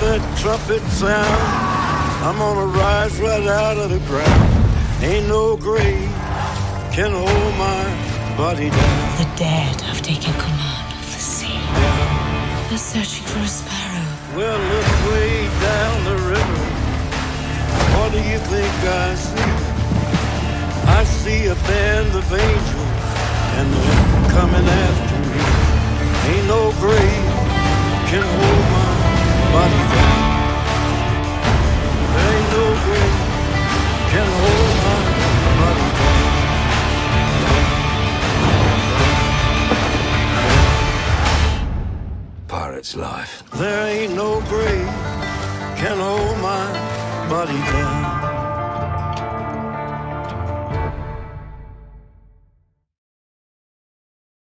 that trumpet sound, I'm gonna rise right out of the ground. Ain't no grave can hold my body down. The dead have taken command of the sea. They're searching for a sparrow. Well, look way down the river. What do you think I see? I see a band of angels, and they're coming after me. Ain't no grave can hold my body down. There ain't no grave can hold my body down. Pirate's life. There ain't no grave can hold my body down.